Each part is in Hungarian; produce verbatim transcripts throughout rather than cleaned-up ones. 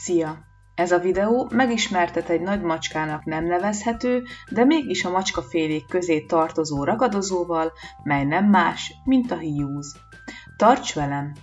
Szia! Ez a videó megismertet egy nagy macskának nem nevezhető, de mégis a macskafélék közé tartozó ragadozóval, mely nem más, mint a hiúz. Tarts velem!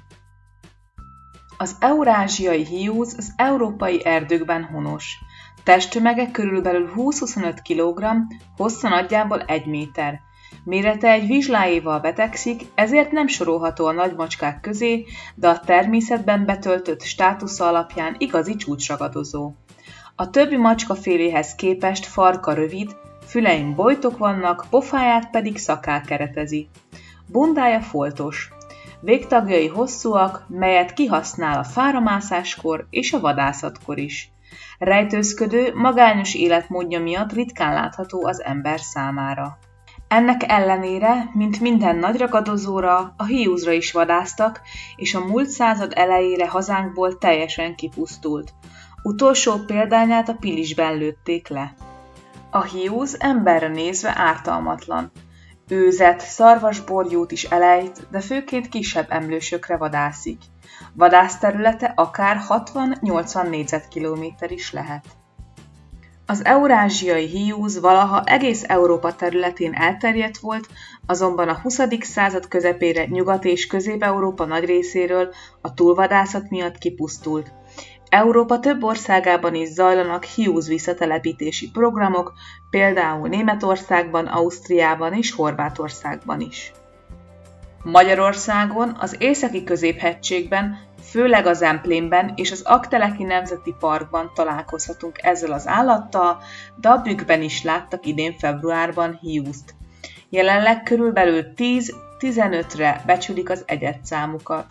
Az eurázsiai hiúz az európai erdőkben honos. Testtömege körülbelül húsz-huszonöt kilogramm, hossza nagyjából egy méter. Mérete egy vizsláéval betegszik, ezért nem sorolható a nagymacskák közé, de a természetben betöltött státusza alapján igazi csúcsragadozó. A többi macskaféléhez képest farka rövid, fülein bojtok vannak, pofáját pedig szakál keretezi. Bundája foltos. Végtagjai hosszúak, melyet kihasznál a fáramászáskor és a vadászatkor is. Rejtőzködő, magányos életmódja miatt ritkán látható az ember számára. Ennek ellenére, mint minden nagy ragadozóra, a hiúzra is vadásztak, és a múlt század elejére hazánkból teljesen kipusztult. Utolsó példányát a Pilisben lőtték le. A hiúz emberre nézve ártalmatlan. Őzet, szarvasborjút is elejt, de főként kisebb emlősökre vadászik. Vadászterülete akár hatvan-nyolcvan négyzetkilométer is lehet. Az eurázsiai hiúz valaha egész Európa területén elterjedt volt, azonban a huszadik század közepére Nyugat- és Közép-Európa nagy részéről a túlvadászat miatt kipusztult. Európa több országában is zajlanak hiúz visszatelepítési programok, például Németországban, Ausztriában és Horvátországban is. Magyarországon, az északi középhegységben, főleg az Emplénben és az Aggteleki Nemzeti Parkban találkozhatunk ezzel az állattal, de a Bükkben is láttak idén februárban hiúzt. Jelenleg körülbelül tíz-tizenötre becsülik az egyedszámukat.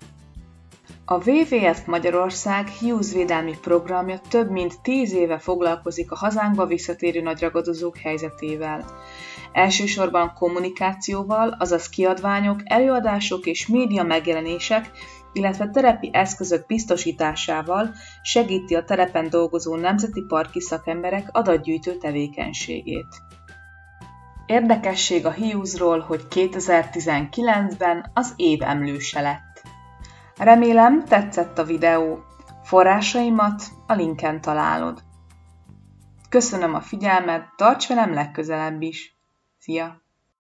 A dupla vé vé ef Magyarország hiúzvédelmi programja több mint tíz éve foglalkozik a hazánkba visszatérő nagyragadozók helyzetével. Elsősorban kommunikációval, azaz kiadványok, előadások és média megjelenések, illetve terepi eszközök biztosításával segíti a terepen dolgozó nemzeti parki szakemberek adatgyűjtő tevékenységét. Érdekesség a hiúzról, hogy kétezer-tizenkilencben az év emlőse lett. Remélem, tetszett a videó. Forrásaimat a linken találod. Köszönöm a figyelmet, tarts velem legközelebb is! Szia!